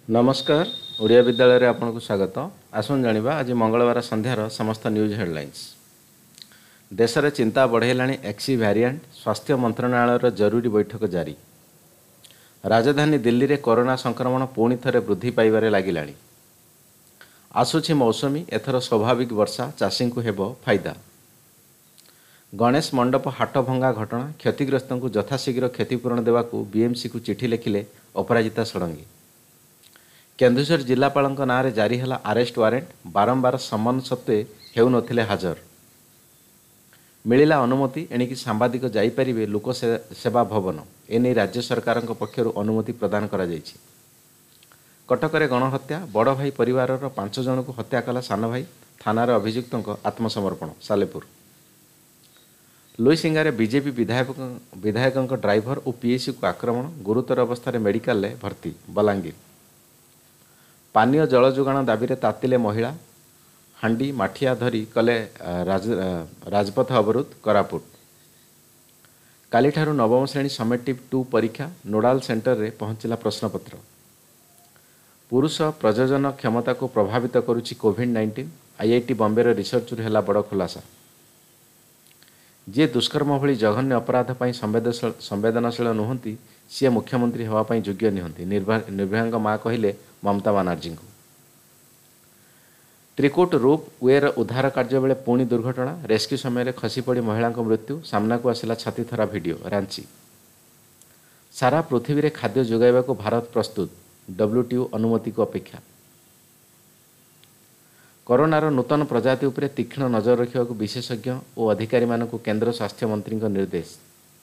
नमस्कार ओडिया विद्यालय रे आपनको स्वागत। आसन जानिबा आज मंगलवार संध्यार समस्त न्यूज हेडलाइंस। देश में चिंता बढ़ेलाणी एक्सी वेरिएंट, स्वास्थ्य मंत्रणालय जरूरी बैठक जारी। राजधानी दिल्ली रे कोरोना संक्रमण पुणी थरे वृद्धि पाइबारे लागिलाणी। आसुछि मौसमी, एथर स्वाभाविक वर्षा चाषी को हेबो फायदा। गणेश मंडप हाट भंगा घटना, क्षतिग्रस्त को यथाशीघ्र क्षतिपूरण देवाकू बीएमसी को चिठी लिखिले अपराजिता षडंगी। केन्दुझर जिलापाल नाँ में जारी है आरेस्ट वारेंट, बारंबार सम्मन सत्वे हेउ नथिले हाजर। मिलिला अनुमति, एणिकी सांबादिक जाइपारिबे लोक सेवा भवन, एने राज्य सरकार पक्षर अनुमति प्रदान करा जाइछि। कटकरे गणहत्या, बड़ भाई परिवार 5 जन को हत्या कला सान भाई, थानार अभियुक्त आत्मसमर्पण। सालेपुर लुईसिंगारे बीजेपी विधायक ड्राइवर और पीएसी को आक्रमण, गुरुतर अवस्था मेडिकल भर्ती। बलांगीर पानीय जल जोगाण दाबी रे तातिले महिला, हांडी माठिया धरी कले राजपथ अवरोध। कोरापुट काली ठारू नवम श्रेणी समेटिव 2 परीक्षा नोडाल सेंटर रे पहुंचला प्रश्नपत्र। पुरुष प्रजनन क्षमता को प्रभावित करुछि कोविड-19, आईआईटी बॉम्बे रे रिसर्च रू हैला बड़ खुलासा। जे दुष्कर्म भली जघन्य अपराध पाई संवेदनशील नुहंती, सी मुख्यमंत्री हवा पाई योग्य निहंती, निर्भयांग माँ कहिले ममता बानार्जी को। त्रिकुट रूप वेर उद्धार कार्य बेले पुणी दुर्घटना, रेस्क्यू समय खसी पड़ी महिला मृत्यु, सामना को आसिला छातीथरा वीडियो। रांची सारा पृथ्वी रे खाद्य जोगाइबा को भारत प्रस्तुत, डब्ल्यूटीओ अनुमति को अपेक्षा। कोरोनार नूतन प्रजाति उपरे तीक्ष्ण नजर रखा विशेषज्ञ और अधिकारी मानक केंद्र स्वास्थ्य मंत्री निर्देश।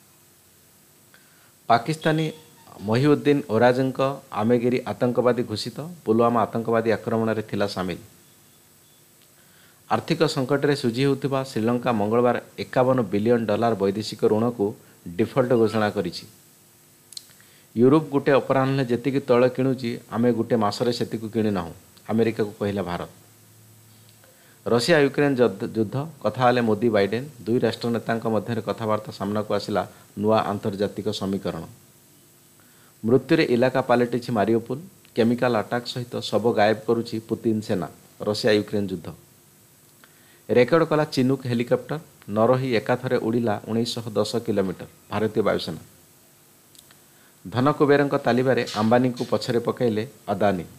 पाकिस्तानी मोहिउद्दीन ओराजंक आमेगिरी आतंकवादी घोषित, पुलवामा आतंकवादी आक्रमण में थिला सामिल। आर्थिक संकट में सुझी होता श्रीलंका मंगलवार $51 बिलियन वैदेशिक ऋण को डिफल्ट घोषणा करिछि। यूरोप गोटे अपराह्न जेतिकी तैल किणुची, आमे गोटे मासरे सेतिकु किणी नाहु, अमेरिका को कहला भारत। रशिया यूक्रेन युद्ध कथा हेले मोदी बाइडेन, दुई राष्ट्र नेतांक मध्य कथबार्ता सामना को आसिला नुआ आंतर्जातिक समीकरण। मृत्यु इलाका पलटि मारियोपुल, केमिकल अटाक सहित शव गायब करुछि पुतिन सेना। रशिया यूक्रेन युद्ध रेकर्ड कला चिनुक हेलिकप्टर, नरही एकाथरे उड़िला 1910 किलोमीटर। भारतीय वायुसेना धन कुबेरंक तालिबारे अंबानी को पछरे पकाइले अदानी।